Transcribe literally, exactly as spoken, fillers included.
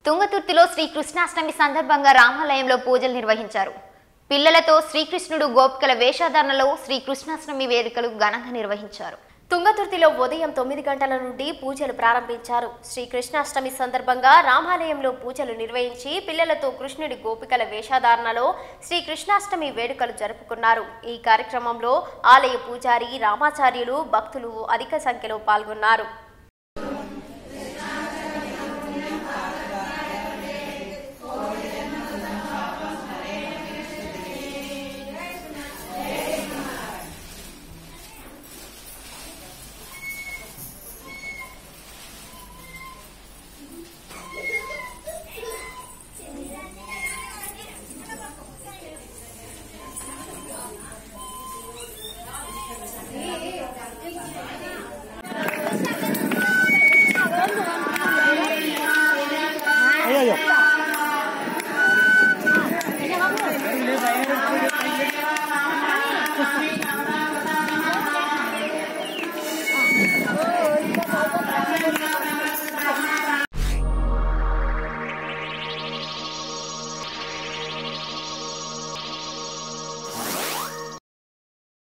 తుంగతుర్తిలో శ్రీ కృష్ణాష్టమి సందర్భంగా రామాలయంలో పూజలు నిర్వహించారు. పిల్లలతో శ్రీకృష్ణుడు గోపికల వేషధారణలో శ్రీ కృష్ణాష్టమి వేడుకలు ఘనంగా నిర్వహించారు. తుంగతుర్తిలో ఉదయం తొమ్మిది గంటల నుండి పూజలు ప్రారంభించారు. శ్రీ కృష్ణాష్టమి సందర్భంగా రామాలయంలో పూజలు నిర్వహించి పిల్లలతో కృష్ణుడి గోపికల వేషధారణలో శ్రీ కృష్ణాష్టమి వేడుకలు జరుపుకున్నారు. ఈ కార్యక్రమంలో ఆలయ పూజారి రామాచార్యులు భక్తులు అధిక సంఖ్యలో పాల్గొన్నారు.